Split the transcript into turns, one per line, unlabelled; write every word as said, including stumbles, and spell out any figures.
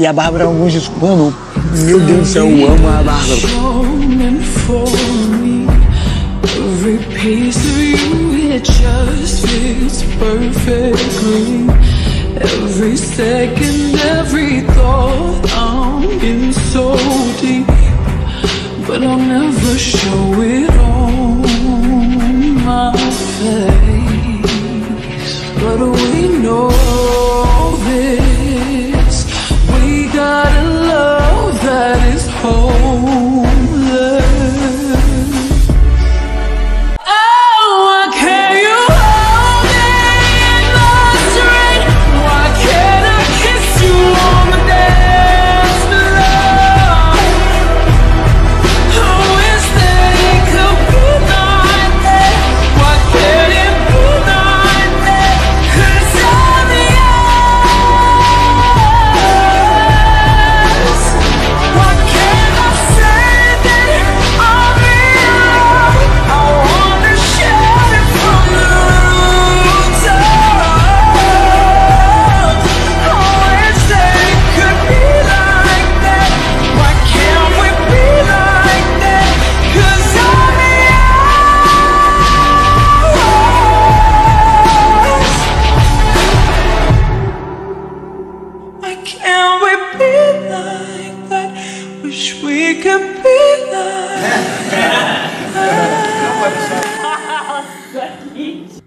E a Bárbara, alguns discos. Mano, meu Deus do céu, eu amo a Bárbara. Every piece of you, it just fits perfectly. Every second, every thought, I'm in so deep, but I'll never show it on my face. But we know this, we got a love that is homeless. Wish we could be like that.